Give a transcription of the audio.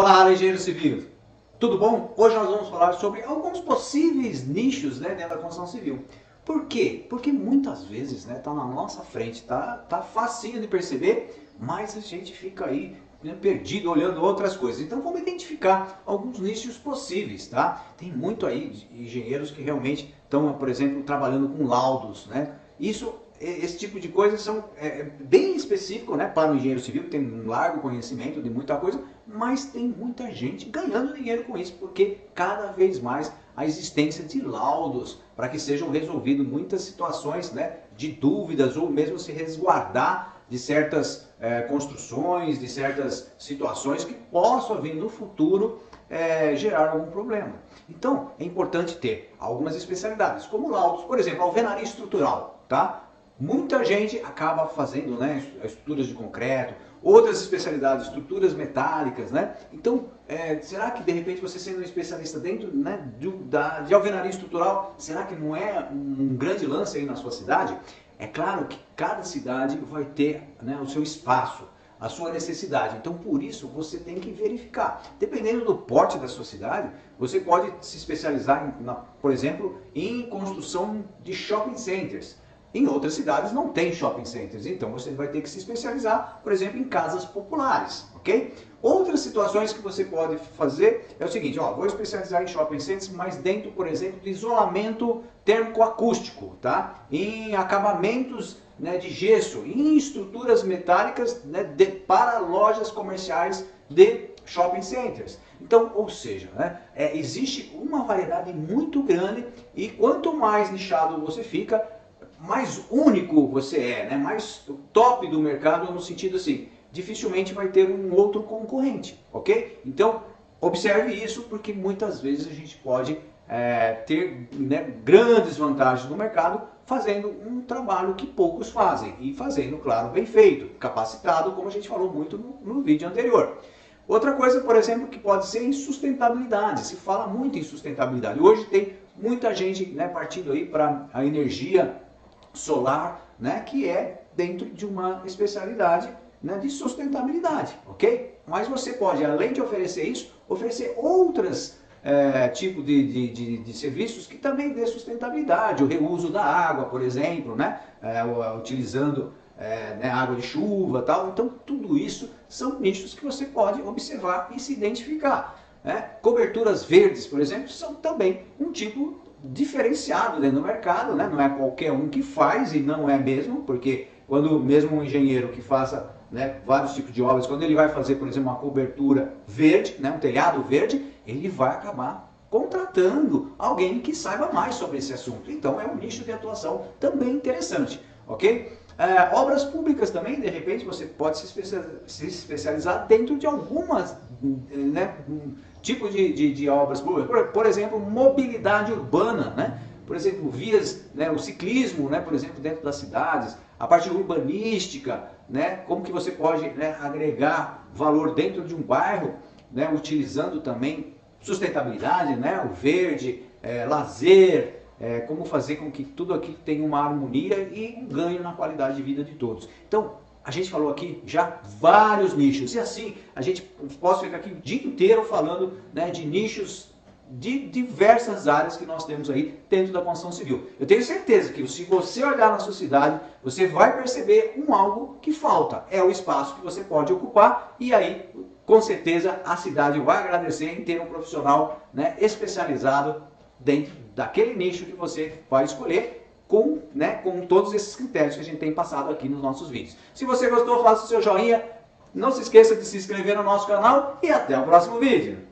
Fala, engenheiro civil! Tudo bom? Hoje nós vamos falar sobre alguns possíveis nichos, né, dentro da construção civil. Por quê? Porque muitas vezes, né, tá na nossa frente, tá facinho de perceber, mas a gente fica aí, né, perdido olhando outras coisas. Então vamos identificar alguns nichos possíveis, tá? Tem muito aí de engenheiros que realmente estão, por exemplo, trabalhando com laudos, né? Esse tipo de coisa são bem específico, né, para o engenheiro civil, que tem um largo conhecimento de muita coisa, mas tem muita gente ganhando dinheiro com isso, porque cada vez mais a existência de laudos para que sejam resolvidas muitas situações, né, de dúvidas ou mesmo se resguardar de certas construções, de certas situações que possam vir no futuro gerar algum problema. Então é importante ter algumas especialidades, como laudos, por exemplo, alvenaria estrutural, tá? Muita gente acaba fazendo, né, estruturas de concreto, outras especialidades, estruturas metálicas, né? Então, será que de repente você sendo um especialista dentro, né, de alvenaria estrutural, será que não é um grande lance aí na sua cidade? É claro que cada cidade vai ter, né, o seu espaço, a sua necessidade. Então, por isso, você tem que verificar. Dependendo do porte da sua cidade, você pode se especializar, por exemplo, em construção de shopping centers. Em outras cidades não tem shopping centers, então você vai ter que se especializar, por exemplo, em casas populares, ok? Outras situações que você pode fazer é o seguinte, ó, vou especializar em shopping centers, mas dentro, por exemplo, de isolamento térmico-acústico, tá? Em acabamentos, né, de gesso, em estruturas metálicas, né, para lojas comerciais de shopping centers. Então, ou seja, né, existe uma variedade muito grande e quanto mais nichado você fica, mais único você né? Mais top do mercado no sentido assim, dificilmente vai ter um outro concorrente, ok? Então, observe isso porque muitas vezes a gente pode ter, né, grandes vantagens no mercado fazendo um trabalho que poucos fazem e fazendo, claro, bem feito, capacitado, como a gente falou muito no vídeo anterior. Outra coisa, por exemplo, que pode ser em sustentabilidade, se fala muito em sustentabilidade. Hoje tem muita gente, né, partindo aí para a energia solar, né, que é dentro de uma especialidade, né, de sustentabilidade, ok? Mas você pode, além de oferecer isso, oferecer outros tipos de serviços que também dê sustentabilidade, o reuso da água, por exemplo, né, utilizando né, água de chuva, tal. Então tudo isso são nichos que você pode observar e se identificar. Né? Coberturas verdes, por exemplo, são também um tipo diferenciado dentro do mercado, né? Não é qualquer um que faz e não é mesmo, porque quando mesmo um engenheiro que faça, né, vários tipos de obras, quando ele vai fazer, por exemplo, uma cobertura verde, né, um telhado verde, ele vai acabar contratando alguém que saiba mais sobre esse assunto. Então é um nicho de atuação também interessante, ok? Obras públicas também, de repente, você pode se especializar dentro de algumas, né, tipo de obras públicas. Por exemplo, mobilidade urbana, né? Por exemplo, vias, né, o ciclismo, né, por exemplo, dentro das cidades, a parte urbanística, né, como que você pode, né, agregar valor dentro de um bairro, né, utilizando também sustentabilidade, né, o verde, lazer, como fazer com que tudo aqui tenha uma harmonia e um ganho na qualidade de vida de todos. Então, a gente falou aqui já vários nichos e assim a gente pode ficar aqui o dia inteiro falando, né, de nichos de diversas áreas que nós temos aí dentro da construção civil. Eu tenho certeza que se você olhar na sua cidade, você vai perceber algo que falta, é o espaço que você pode ocupar e aí com certeza a cidade vai agradecer em ter um profissional, né, especializado dentro daquele nicho que você vai escolher com todos esses critérios que a gente tem passado aqui nos nossos vídeos. Se você gostou, faça o seu joinha, não se esqueça de se inscrever no nosso canal e até o próximo vídeo.